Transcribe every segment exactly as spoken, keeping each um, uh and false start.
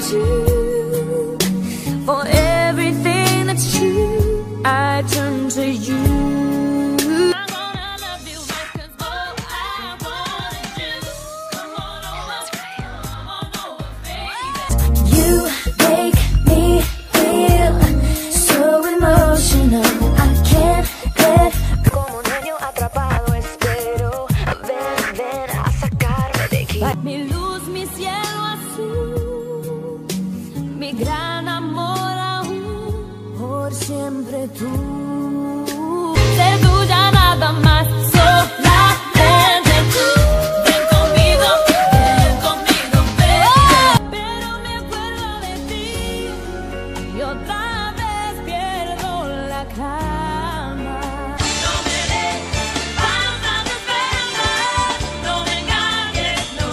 you. For everything that's true, I turn to you. Mi luz, mi cielo azul, mi gran amor aún, por siempre tú. Ser tuya nada más, solamente tú. Ven conmigo, ven conmigo, ven. Pero me acuerdo de ti y otra vez pierdo la calma. No me des falta de esperanza, no me engañes, no.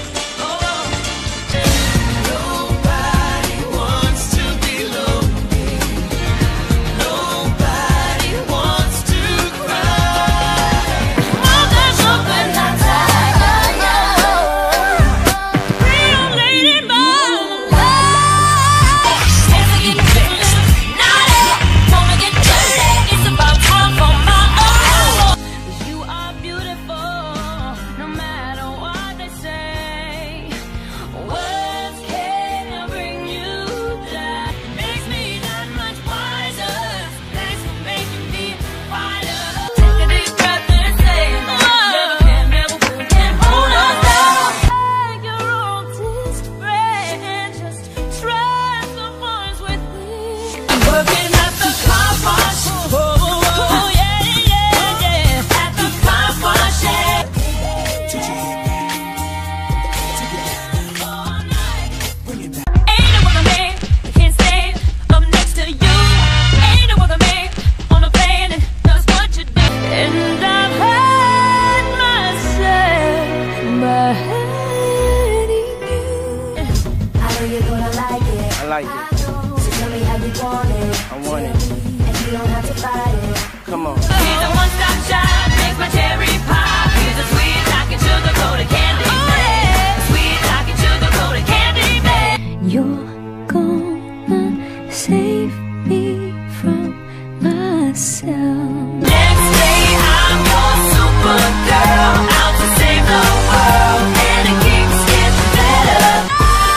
I like it. So tell me how you want it. I want it. And you don't have to fight it. Come on. He's a one-stop shop, makes my cherry pop. He's a sweet talking sugar-coated candy man. Sweet talking sugar-coated candy man. You're gonna save me from myself. Next day I'm your supergirl, out to save the world, and it keeps getting better.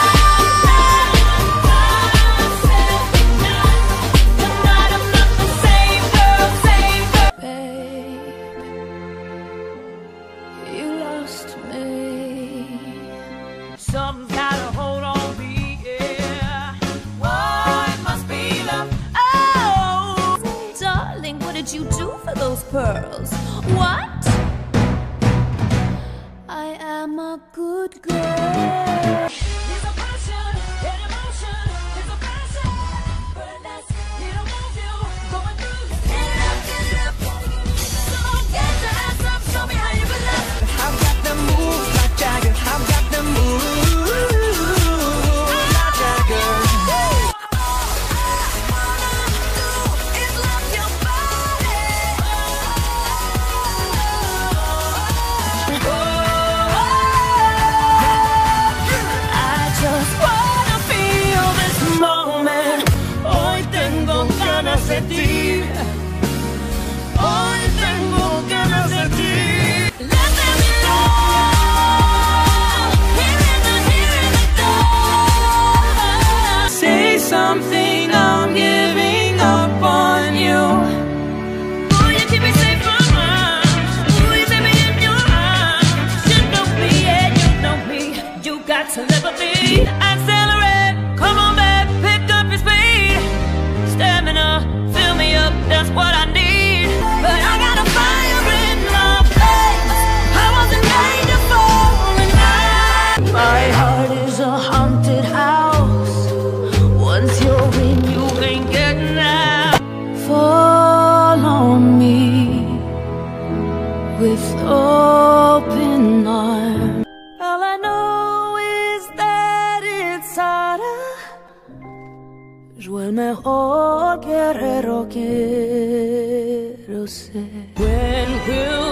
Something's got a hold on me, yeah. Whoa, it must be love. Oh, darling, what did you do for those pearls? What? I am a good girl. There's a passion, an emotion, there's a passion. But let's get a move you, going through. Get it up, get it up. So get your ass up, show me how you belong. I've got the moves like Jagger, I've got the moves. De ti. Hoy tengo ganas de ti. Let them know. Here in the, here in the door. Say something, I'm giving up on you. Oh, you keep me safe from harm. Oh, you take me in your arms. You know me, yeah, you know me. You got to live with me. Accelerate, come on back, pick up your speed. Stamina. That's what I need. But I got a fire in my face. I wasn't made to fall in love. My heart is a haunted house. Once you're in, you ain't getting out. Fall on me with open arms. All I know is that it's harder. Yo el mejor guerrero quiero ser. When will